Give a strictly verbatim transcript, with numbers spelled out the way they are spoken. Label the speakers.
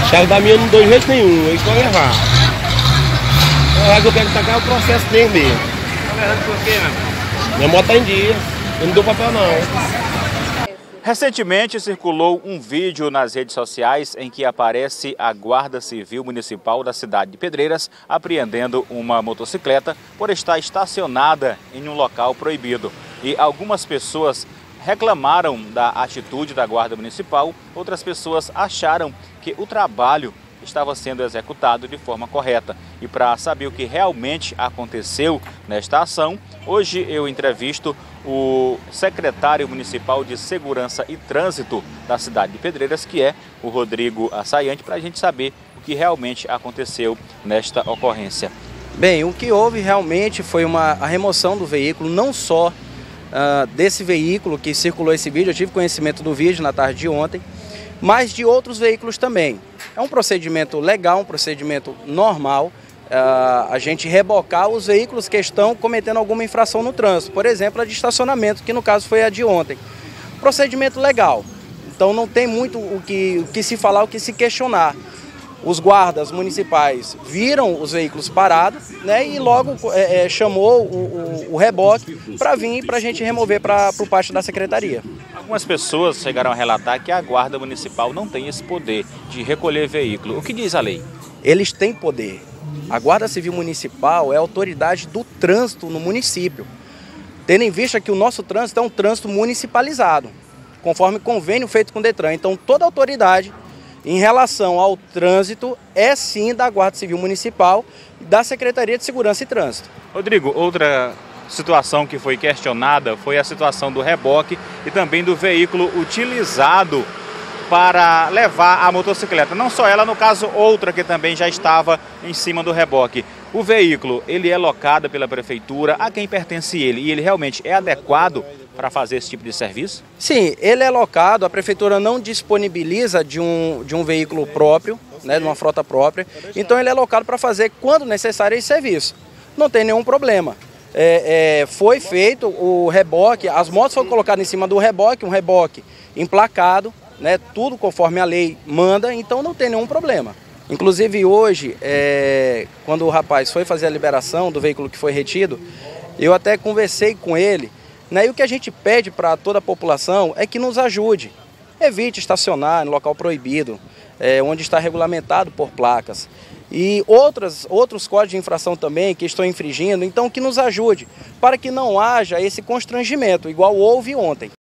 Speaker 1: chave da minha eu não dou de jeito nenhum, eu estou levar. É que eu quero tacar o processo dele mesmo.
Speaker 2: Tá levando por quê, meu?
Speaker 1: Minha moto tá em dia, eu não dou papel não.
Speaker 3: Recentemente circulou um vídeo nas redes sociais em que aparece a Guarda Civil Municipal da cidade de Pedreiras apreendendo uma motocicleta por estar estacionada em um local proibido. E algumas pessoas reclamaram da atitude da Guarda Municipal, outras pessoas acharam que o trabalho estava sendo executado de forma correta. E para saber o que realmente aconteceu nesta ação, hoje eu entrevisto o secretário municipal de Segurança e Trânsito da cidade de Pedreiras, que é o Rodrigo Assayante, para a gente saber o que realmente aconteceu nesta ocorrência.
Speaker 4: Bem, o que houve realmente foi uma, a remoção do veículo, não só uh, desse veículo que circulou esse vídeo, eu tive conhecimento do vídeo na tarde de ontem, mas de outros veículos também. É um procedimento legal, um procedimento normal, uh, a gente rebocar os veículos que estão cometendo alguma infração no trânsito, por exemplo, a de estacionamento, que no caso foi a de ontem. Procedimento legal, então não tem muito o que, o que se falar, o que se questionar. Os guardas municipais viram os veículos parados, né, e logo é, é, chamou o, o, o reboque para vir para a gente remover para o pátio da secretaria.
Speaker 3: Algumas pessoas chegaram a relatar que a Guarda Municipal não tem esse poder de recolher veículo. O que diz a lei?
Speaker 4: Eles têm poder. A Guarda Civil Municipal é a autoridade do trânsito no município, tendo em vista que o nosso trânsito é um trânsito municipalizado, conforme convênio feito com o Detran. Então toda autoridade em relação ao trânsito é sim da Guarda Civil Municipal e da Secretaria de Segurança e Trânsito.
Speaker 3: Rodrigo, outra situação que foi questionada foi a situação do reboque e também do veículo utilizado para levar a motocicleta. Não só ela, no caso outra que também já estava em cima do reboque. O veículo, ele é locado pela prefeitura, a quem pertence ele? E ele realmente é adequado para fazer esse tipo de serviço?
Speaker 4: Sim, ele é locado, a prefeitura não disponibiliza de um, de um veículo próprio, né, de uma frota própria, então ele é locado para fazer, quando necessário, esse serviço. Não tem nenhum problema. É, é, foi feito o reboque, as motos foram colocadas em cima do reboque, um reboque emplacado, né, tudo conforme a lei manda, então não tem nenhum problema. Inclusive hoje, é, quando o rapaz foi fazer a liberação do veículo que foi retido, eu até conversei com ele, né, e o que a gente pede para toda a população é que nos ajude. Evite estacionar em local proibido, é, onde está regulamentado por placas. E outras, outros códigos de infração também que estão infringindo, então que nos ajude, para que não haja esse constrangimento, igual houve ontem.